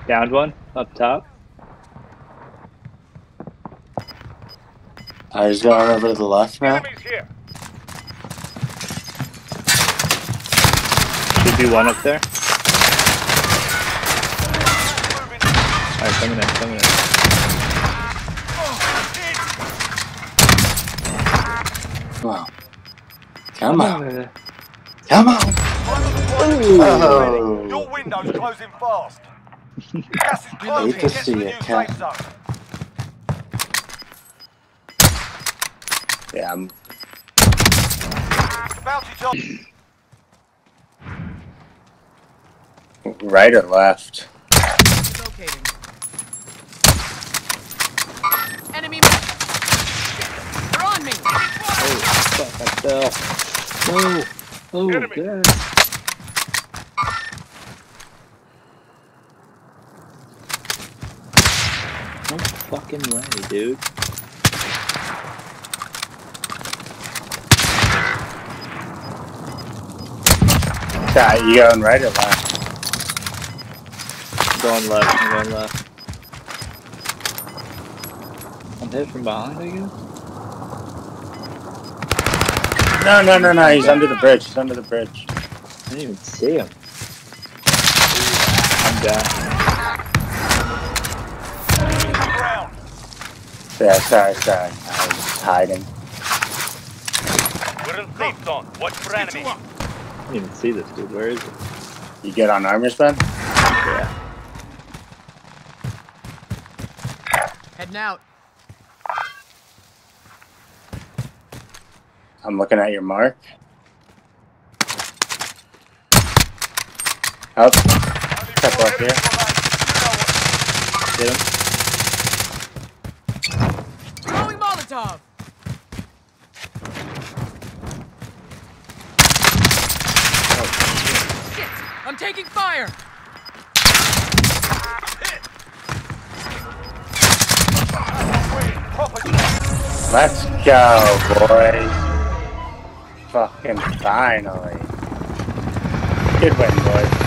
Downed one up top. He's going over to the left now. Enemies here. Should be one up there. Alright, coming in, coming in. Wow. Come on. Uh, Come on. Oh. Your window's closing fast. Gas is closing. Hate to Get see to the it, new Cat. safe zone. Yeah, I'm Bounty top. right or left. Locating. Enemy. They're on me. oh, fuck, I fell. No. Oh, Enemy. God. No fucking way, dude. Cat, you going right or left? I'm going left, I'm going left. I'm hit from behind, I guess? No. He's under the bridge. He's under the bridge. I didn't even see him. I'm down. Ground. Yeah, sorry. I was hiding. We're in safe zone. Watch for enemies. I didn't even see this dude. Where is he? You get on armor spin? Yeah. Heading out. I'm looking at your mark. Up. Couple up here. Hit him. Throwing Molotov. Shit! I'm taking fire. Let's go, boys. Fucking finally. Good win, boys.